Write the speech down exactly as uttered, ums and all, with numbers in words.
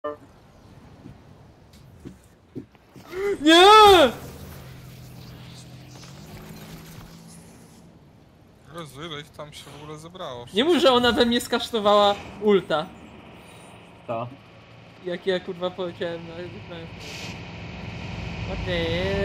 Nie! Jezu, ile ich tam się w ogóle zebrało? Nie mów, że ona we mnie skasztowała ulta. To. Jak ja kurwa poleciałem na ekranie. What the hell?